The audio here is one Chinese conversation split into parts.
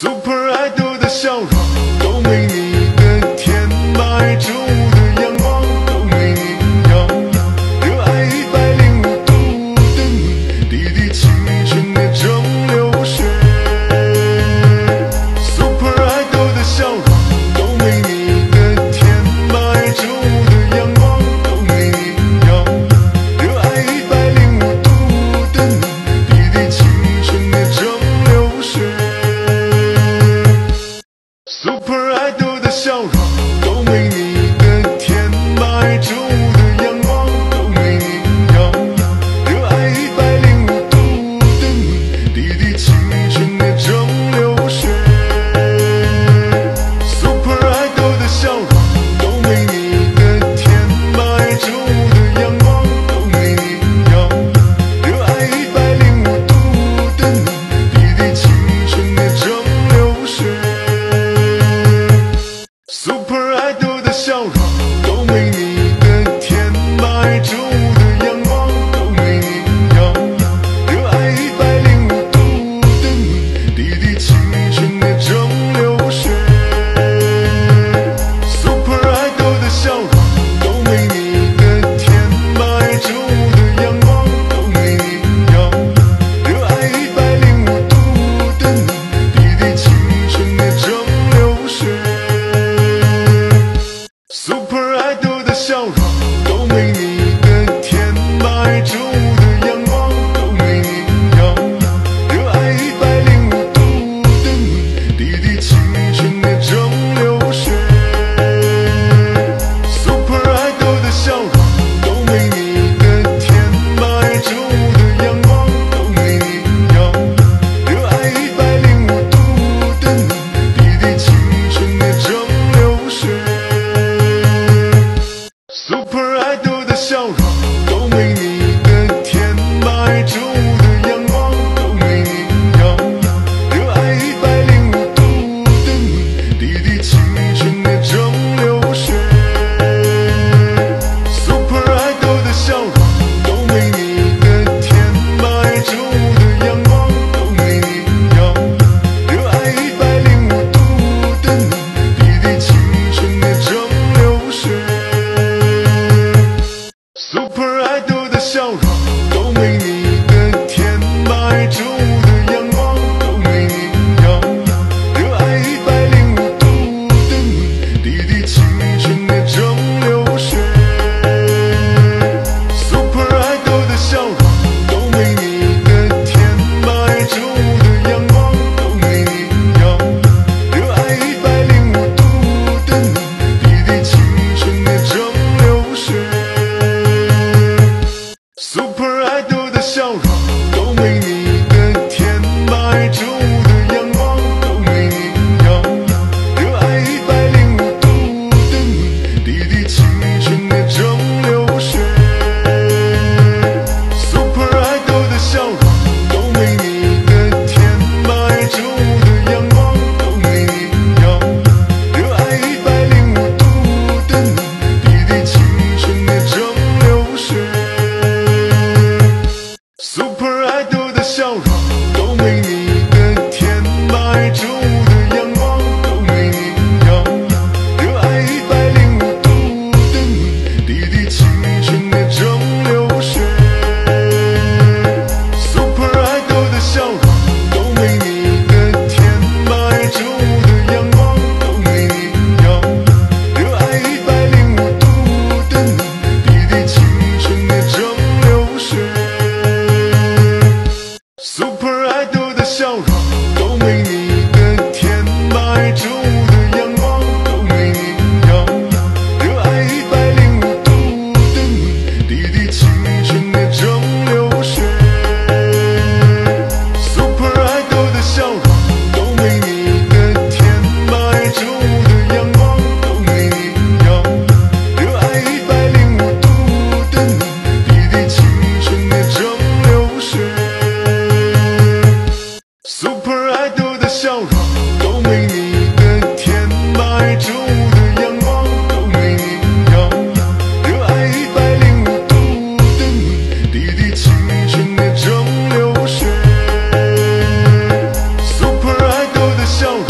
Super Idol 的笑容都没你的甜，白昼的阳光都没你耀眼，热爱105度的你，滴滴青春的蒸馏水。Super Idol 的笑容都没你的甜，白昼的阳光都没你耀眼，热爱105度的你，滴滴青春的蒸馏水。Super Idol 的笑容都没你的甜，白昼的阳光都没你耀眼，热爱105度的你，滴滴青春的蒸馏水。Super Idol 的笑容都没你的甜，白昼的阳光都没你耀眼，热爱105度的你，滴滴青春的蒸馏水。Super Idol 的笑容都没你的甜，白昼的阳光都没你耀眼，热爱105度的你，滴滴青春的蒸馏水。Super Idol 的笑容都没你的甜，白昼的阳光都没你耀眼，热爱105度的你，滴滴青春的蒸馏水。Super Idol 的笑容都没你的甜，白昼的阳光都没你耀眼，热爱105度的你，滴滴青春的蒸馏水。Super Idol 的笑容都没你的甜，白昼的阳光都没你耀眼，热爱105度的你，滴滴青春的蒸馏水。Super Idol 的笑容都没你的甜，白昼的阳光都没你耀眼，热爱105度的你，滴滴青春的蒸馏水。Super Idol 的笑容都没你的甜，白昼的阳光都没你耀眼，热爱105度的你，滴滴青春的蒸馏水。Super Idol 的笑容都没你的甜，白昼的阳光都没你耀眼，热爱105度的你，滴滴青春的蒸馏水。Super Idol 的笑容都没你的甜，白昼的阳光都没你耀眼，热爱105度的你，滴滴青春的蒸馏水。Super Idol 的笑容都没你的甜，白昼的阳光都没你耀眼，热爱105度的你，滴滴青春的蒸馏水。Super Idol 的笑容都没你的甜，白昼的阳光都没你耀眼，热爱105度的你，滴滴青春的蒸馏水。Super Idol 的笑容都没你的甜，白昼的阳光都没你耀眼，热爱105度的你，滴滴青春的蒸馏水。Super Idol 的笑容都没你的甜，白昼的阳光都没你耀眼，热爱105度的你，滴滴青春的蒸馏水。Super Idol 的笑容都没你的甜，白昼的阳光都没你耀眼，热爱105度的你，滴滴青春的蒸馏水。Super Idol 的笑容都没你的甜，白昼的阳光都没你耀眼，热爱105度的你，滴滴青春的蒸馏水。Super Idol 的笑容都没你的甜，白昼的阳光都没你耀眼，热爱105度的你，滴滴青春的蒸馏水。Super Idol 的笑容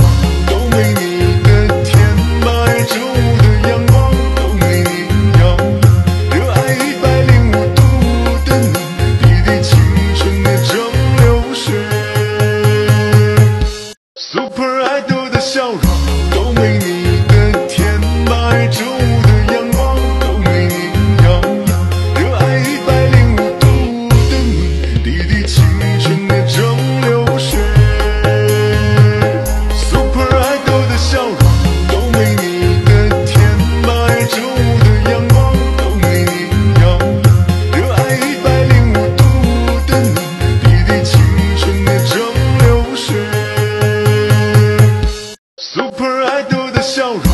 Super Idol 的笑容都没你的甜，白昼的阳光都没你耀阳，热爱105度的你，滴滴青春的蒸馏水。Super Idol 的笑容都没你的甜，白昼的阳光都没你耀阳，热爱105度的你，滴滴青春的蒸馏水。Super Idol 的笑容。